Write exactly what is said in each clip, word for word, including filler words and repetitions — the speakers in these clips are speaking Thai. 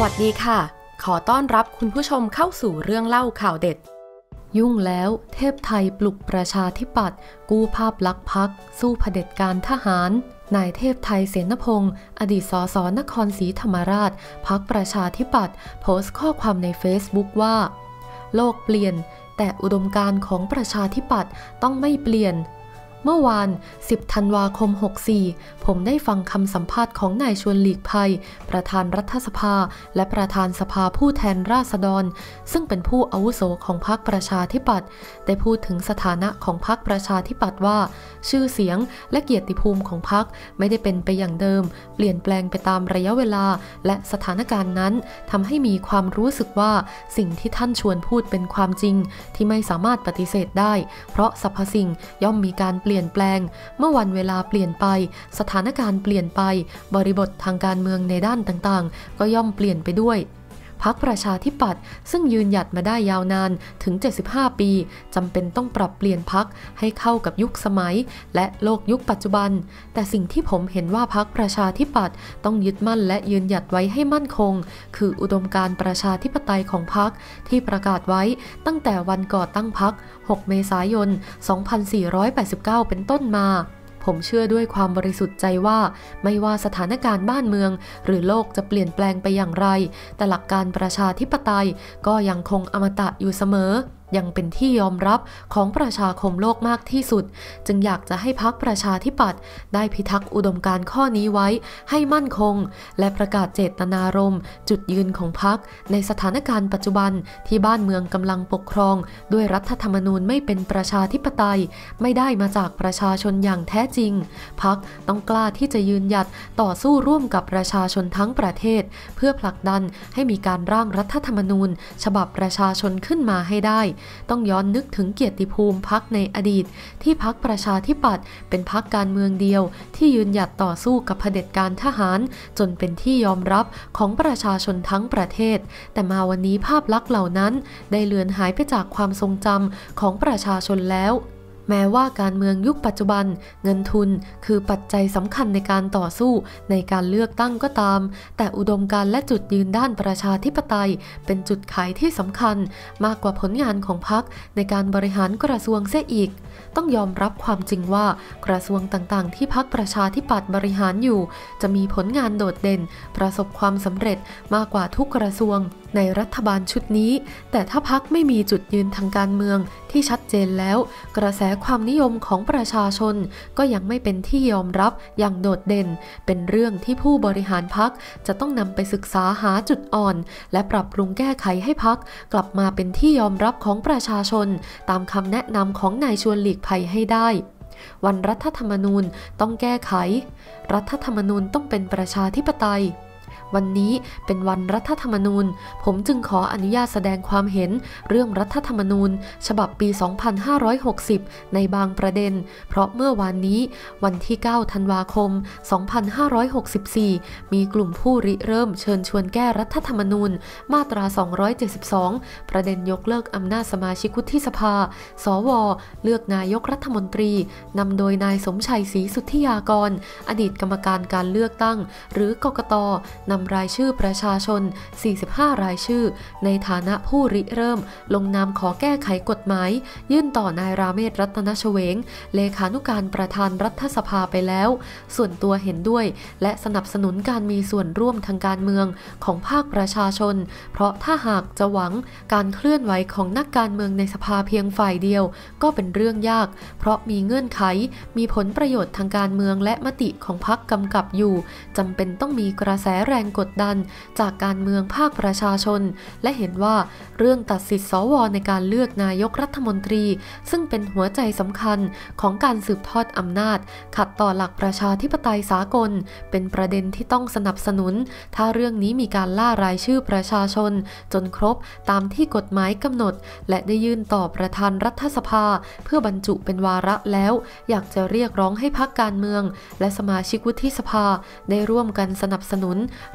วัสดีค่ะขอต้อนรับคุณผู้ชมเข้าสู่เรื่องเล่าข่าวเด็ดยุ่งแล้วเทพไทยปลุกประชาธิปัตย์กู้ภาพลักษณ์พรรคสู้เผด็จการทหารนายเทพไทยเสนพงศ์อดีตสสนครศรีธรรมราชพรรคประชาธิปัตย์โพสต์ข้อความในเฟซบุ๊กว่าโลกเปลี่ยนแต่อุดมการณ์ของประชาธิปัตย์ต้องไม่เปลี่ยนเมื่อวานสิบธันวาคมหกสี่ผมได้ฟังคำสัมภาษณ์ของนายชวนหลีกภัยประธานรัฐสภาและประธานสภาผู้แทนราษฎรซึ่งเป็นผู้อาวุโสของพรรคประชาธิปัตย์ได้พูดถึงสถานะของพรรคประชาธิปัตย์ว่าชื่อเสียงและเกียรติภูมิของพรรคไม่ได้เป็นไปอย่างเดิมเปลี่ยนแปลงไปตามระยะเวลาและสถานการณ์นั้นทำให้มีความรู้สึกว่าสิ่งที่ท่านชวนพูดเป็นความจริงที่ไม่สามารถปฏิเสธได้เพราะสรรพสิ่งย่อมมีการเปลี่ยนแปลงเมื่อวันเวลาเปลี่ยนไปสถานการณ์เปลี่ยนไปบริบททางการเมืองในด้านต่างๆก็ย่อมเปลี่ยนไปด้วยพรรคประชาธิปัตย์ซึ่งยืนหยัดมาได้ยาวนานถึงเจ็ดสิบห้าปีจำเป็นต้องปรับเปลี่ยนพรรคให้เข้ากับยุคสมัยและโลกยุคปัจจุบันแต่สิ่งที่ผมเห็นว่าพรรคประชาธิปัตย์ต้องยึดมั่นและยืนหยัดไว้ให้มั่นคงคืออุดมการณ์ประชาธิปไตยของพรรคที่ประกาศไว้ตั้งแต่วันก่อตั้งพรรคหกเมษายนสองพันสี่ร้อยแปดสิบเก้าเป็นต้นมาผมเชื่อด้วยความบริสุทธิ์ใจว่าไม่ว่าสถานการณ์บ้านเมืองหรือโลกจะเปลี่ยนแปลงไปอย่างไรแต่หลักการประชาธิปไตยก็ยังคงอมตะอยู่เสมอยังเป็นที่ยอมรับของประชาคมโลกมากที่สุดจึงอยากจะให้พรรคประชาธิปัตย์ได้พิทักษ์อุดมการณ์ข้อนี้ไว้ให้มั่นคงและประกาศเจตนารมณ์จุดยืนของพรรคในสถานการณ์ปัจจุบันที่บ้านเมืองกำลังปกครองด้วยรัฐธรรมนูญไม่เป็นประชาธิปไตยไม่ได้มาจากประชาชนอย่างแท้จริงพรรคต้องกล้าที่จะยืนหยัดต่อสู้ร่วมกับประชาชนทั้งประเทศเพื่อผลักดันให้มีการร่างรัฐธรรมนูญฉบับประชาชนขึ้นมาให้ได้ต้องย้อนนึกถึงเกียรติภูมิพรรคในอดีตที่พรรคประชาธิปัตย์เป็นพรรคการเมืองเดียวที่ยืนหยัดต่อสู้กับเผด็จการทหารจนเป็นที่ยอมรับของประชาชนทั้งประเทศแต่มาวันนี้ภาพลักษณ์เหล่านั้นได้เลือนหายไปจากความทรงจำของประชาชนแล้วแม้ว่าการเมืองยุคปัจจุบันเงินทุนคือปัจจัยสำคัญในการต่อสู้ในการเลือกตั้งก็ตามแต่อุดมการณ์และจุดยืนด้านประชาธิปไตยเป็นจุดขายที่สำคัญมากกว่าผลงานของพรรคในการบริหารกระทรวงเสียอีกต้องยอมรับความจริงว่ากระทรวงต่างๆที่พรรคประชาธิปัตย์บริหารอยู่จะมีผลงานโดดเด่นประสบความสำเร็จมากกว่าทุกกระทรวงในรัฐบาลชุดนี้แต่ถ้าพรรคไม่มีจุดยืนทางการเมืองที่ชัดเจนแล้วกระแสความนิยมของประชาชนก็ยังไม่เป็นที่ยอมรับอย่างโดดเด่นเป็นเรื่องที่ผู้บริหารพรรคจะต้องนำไปศึกษาหาจุดอ่อนและปรับปรุงแก้ไขให้พรรคกลับมาเป็นที่ยอมรับของประชาชนตามคำแนะนำของนายชวนหลีกภัยให้ได้วันรัฐธรรมนูญต้องแก้ไขรัฐธรรมนูญต้องเป็นประชาธิปไตยวันนี้เป็นวันรัฐธรรมนูญผมจึงขออนุญาตแสดงความเห็นเรื่องรัฐธรรมนูญฉบับปี สองพันห้าร้อยหกสิบ ในบางประเด็นเพราะเมื่อวานนี้วันที่ เก้า ธันวาคม สองพันห้าร้อยหกสิบสี่ มีกลุ่มผู้ริเริ่มเชิญชวนแก้รัฐธรรมนูญมาตรา สองร้อยเจ็ดสิบสอง ประเด็นยกเลิกอำนาจสมาชิกวุฒิสภา สว เลือกนายกรัฐมนตรีนำโดยนายสมชัยศรีสุทธิยากรอดีตกรรมการการเลือกตั้งหรือกกต.นำรายชื่อประชาชนสี่สิบห้ารายชื่อในฐานะผู้ริเริ่มลงนามขอแก้ไขกฎหมายยื่นต่อนายราเมศรัตนชเวงเลขานุการประธานรัฐสภาไปแล้วส่วนตัวเห็นด้วยและสนับสนุนการมีส่วนร่วมทางการเมืองของภาคประชาชนเพราะถ้าหากจะหวังการเคลื่อนไหวของนักการเมืองในสภาเพียงฝ่ายเดียวก็เป็นเรื่องยากเพราะมีเงื่อนไขมีผลประโยชน์ทางการเมืองและมติของพรรคกำกับอยู่จำเป็นต้องมีกระแสแรงกดดันจากการเมืองภาคประชาชนและเห็นว่าเรื่องตัดสิทธิสวในการเลือกนายกรัฐมนตรีซึ่งเป็นหัวใจสำคัญของการสืบทอดอำนาจขัดต่อหลักประชาธิปไตยสากลเป็นประเด็นที่ต้องสนับสนุนถ้าเรื่องนี้มีการล่ารายชื่อประชาชนจนครบตามที่กฎหมายกำหนดและได้ยื่นต่อประธานรัฐสภาเพื่อบรรจุเป็นวาระแล้วอยากจะเรียกร้องให้พรรคการเมืองและสมาชิกวุฒิสภาได้ร่วมกันสนับสนุน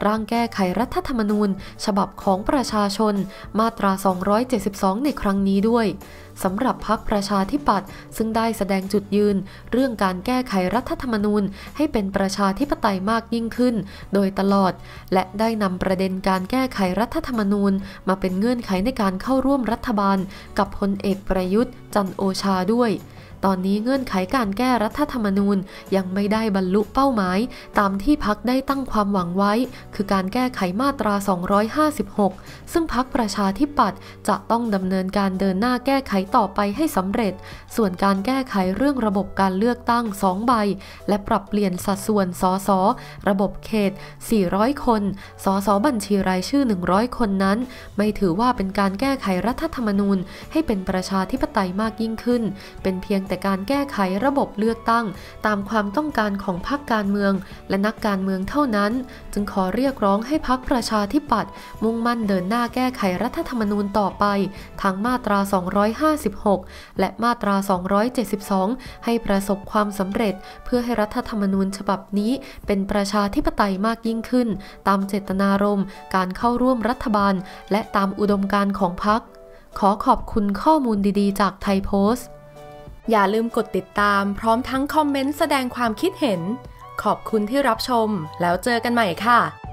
ร่างแก้ไขรัฐธรรมนูญฉบับของประชาชนมาตราสองร้อยเจ็ดสิบสองในครั้งนี้ด้วยสำหรับพรรคประชาธิปัตย์ซึ่งได้แสดงจุดยืนเรื่องการแก้ไขรัฐธรรมนูญให้เป็นประชาธิปไตยมากยิ่งขึ้นโดยตลอดและได้นำประเด็นการแก้ไขรัฐธรรมนูญมาเป็นเงื่อนไขในการเข้าร่วมรัฐบาลกับพลเอกประยุทธ์จันทร์โอชาด้วยตอนนี้เงื่อนไขการแก้รัฐธรรมนูญยังไม่ได้บรรลุเป้าหมายตามที่พรรคได้ตั้งความหวังไว้คือการแก้ไขมาตราสองร้อยห้าสิบหกซึ่งพรรคประชาธิปัตย์จะต้องดำเนินการเดินหน้าแก้ไขต่อไปให้สำเร็จส่วนการแก้ไขเรื่องระบบการเลือกตั้งสองใบและปรับเปลี่ยนสัดส่วนสสระบบเขตสี่ร้อยคนสสบัญชีรายชื่อหนึ่งร้อยคนนั้นไม่ถือว่าเป็นการแก้ไขรัฐธรรมนูญให้เป็นประชาธิปไตยมากยิ่งขึ้นเป็นเพียงแต่การแก้ไขระบบเลือกตั้งตามความต้องการของพรรคการเมืองและนักการเมืองเท่านั้นจึงขอเรียกร้องให้พรรคประชาธิปัตย์มุ่งมั่นเดินหน้าแก้ไขรัฐธรรมนูญต่อไปทั้งมาตราสองร้อยห้าสิบหกและมาตราสองร้อยเจ็ดสิบสองให้ประสบความสำเร็จเพื่อให้รัฐธรรมนูญฉบับนี้เป็นประชาธิปไตยมากยิ่งขึ้นตามเจตนารมณ์การเข้าร่วมรัฐบาลและตามอุดมการณ์ของพรรคขอขอบคุณข้อมูลดีๆจากไทยโพสต์อย่าลืมกดติดตามพร้อมทั้งคอมเมนต์แสดงความคิดเห็นขอบคุณที่รับชมแล้วเจอกันใหม่ค่ะ